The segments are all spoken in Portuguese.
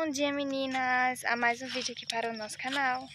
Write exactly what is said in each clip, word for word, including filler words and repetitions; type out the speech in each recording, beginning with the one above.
Bom dia, meninas, a mais um vídeo aqui para o nosso canal.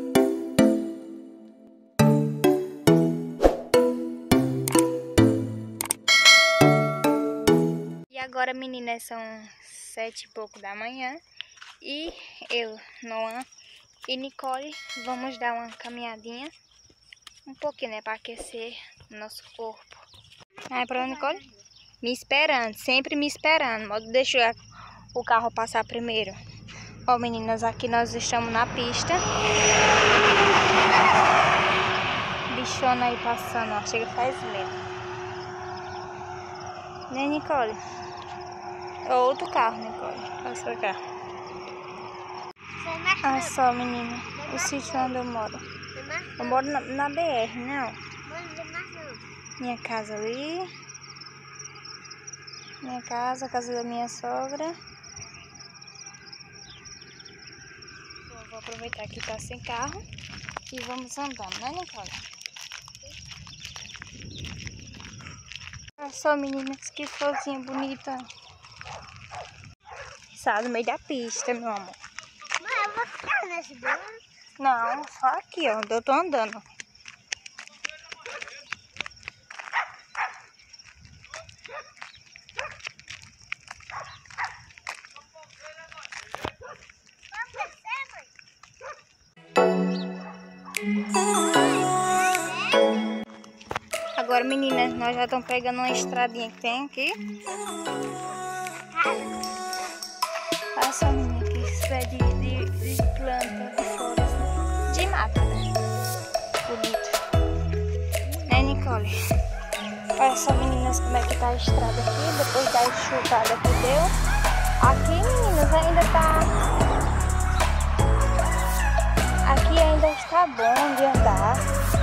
E agora, meninas, são sete e pouco da manhã e eu, Noah e Nicole vamos dar uma caminhadinha um pouquinho, né, para aquecer o nosso corpo. Aí, para Nicole? Me esperando, sempre me esperando. Deixa o carro passar primeiro. Ó, meninas, aqui nós estamos na pista. Bichona aí passando, ó. Chega, faz medo. Né, Nicole? Outro carro, Nicole. Olha pra cá. Olha só, menina. O sítio onde eu moro. Eu moro na, na B R, não. Minha casa ali. Minha casa, a casa da minha sogra. Bom, vou aproveitar que tá sem carro e vamos andando, né, Nicole? Olha só, meninas, que florzinha bonita. Está no meio da pista, meu amor. Mãe, eu vou ficar nesse banco? Não, só aqui, ó, onde eu tô andando. Agora, meninas, nós já estamos pegando uma estradinha que tem aqui. Olha só, menina, que isso é de, de, de planta, de flores, de mata, né? Bonito. Né, Nicole? Olha só, meninas, como é que tá a estrada aqui, depois da chutada que deu. Aqui, meninas, ainda tá... Aqui ainda está bom de andar.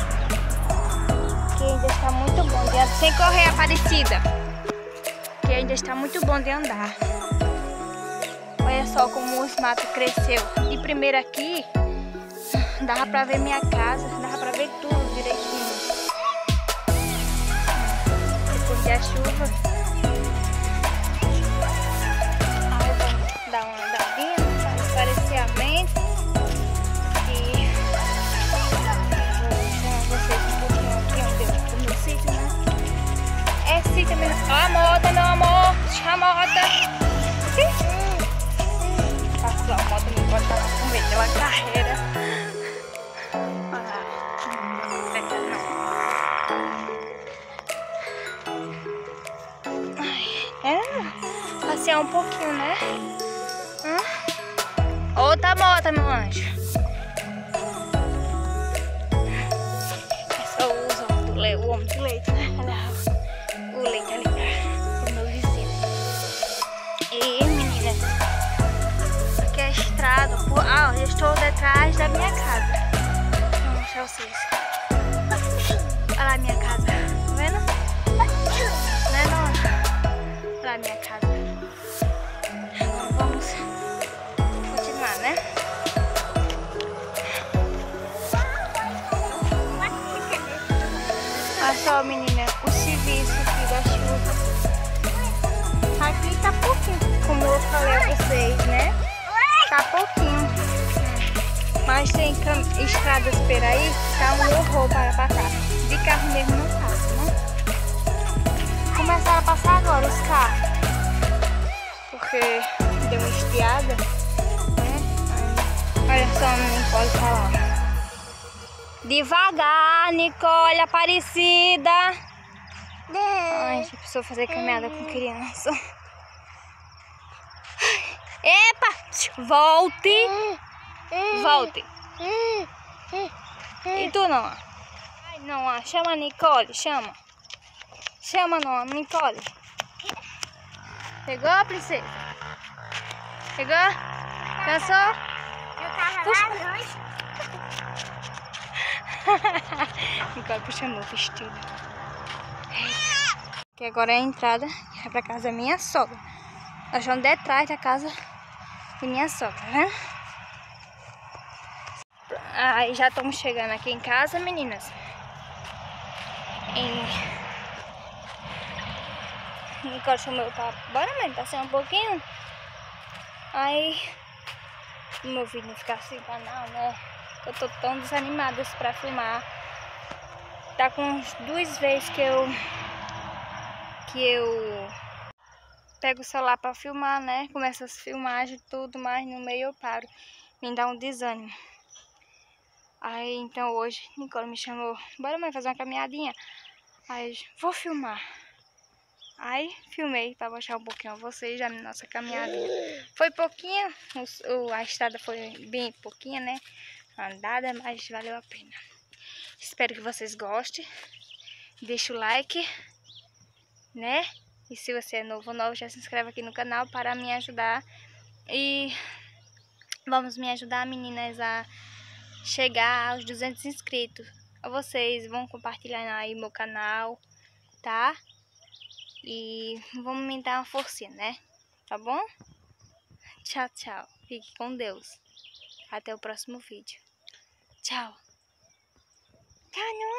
Aqui ainda está muito bom de andar. Sem correr, Aparecida. Aqui ainda está muito bom de andar. Olha só como os matos cresceu. De primeiro aqui, dava pra ver minha casa, dava pra ver tudo direitinho. Depois da chuva. Aí vamos dar uma andadinha para esclarecer a mente. E vou mostrar vocês um pouquinho aqui onde eu tô no meu sítio, né? É sítio mesmo. Ó a moto, meu amor. Chama a moto. Passou a moto, não pode estar com medo. Deu uma carreira. É, passear um pouquinho, né? Hum? Outra moto, meu anjo. É só o homem do leite, o homem do leite, né? Olha o leite ali pro meu vizinho. E, meninas, aqui é a estrada. Por... Ah, eu estou detrás da minha casa. Vou mostrar vocês. Olha lá a minha casa. Tá vendo? Né, não? Olha lá a minha casa. Então, vamos continuar, né? Olha só, menina, o serviço aqui da chuva. Aqui tá pouquinho, como eu falei a vocês, né? Tá pouquinho. Mas tem estradas por aí, tá um horror para passar. De carro mesmo não passa, né? Começaram a passar agora os carros. Porque deu uma estiada, né? Olha só, não pode falar. Devagar, Nicole, Aparecida. Ai, já precisou fazer caminhada com criança. Epa! Volte! Volte! E tu, não? Ai, não, chama a Nicole, chama. Chama, não, Nicole. Pegou, princesa? Pegou? Cansou? Eu tava Puxa. lá longe. Nicole puxando o vestido. Que agora é a entrada, é pra casa da minha sogra. Nós estamos detrás da casa da minha sogra, né? Aí já estamos chegando aqui em casa, meninas. Em... Nicole chamou eu pra... Bora, mãe, passear um pouquinho. Aí o meu vídeo não ficar sem canal, né? Eu tô tão desanimada pra filmar. Tá com uns duas vezes que eu que eu pego o celular pra filmar, né? Começo as filmagens e tudo, mas no meio eu paro. Me dá um desânimo. Aí então hoje Nicole me chamou, bora mãe fazer uma caminhadinha. Aí vou filmar. Aí filmei pra mostrar um pouquinho a vocês a nossa caminhadinha. Foi pouquinha, o, a estrada foi bem pouquinha, né? Andada, mas valeu a pena. Espero que vocês gostem. Deixa o like, né? E se você é novo ou novo, já se inscreve aqui no canal para me ajudar. E vamos me ajudar, meninas, a chegar aos duzentos inscritos. Vocês vão compartilhar aí meu canal, tá? E vamos me dar uma forcinha, né? Tá bom? Tchau, tchau. Fique com Deus. Até o próximo vídeo. Tchau. Tchau.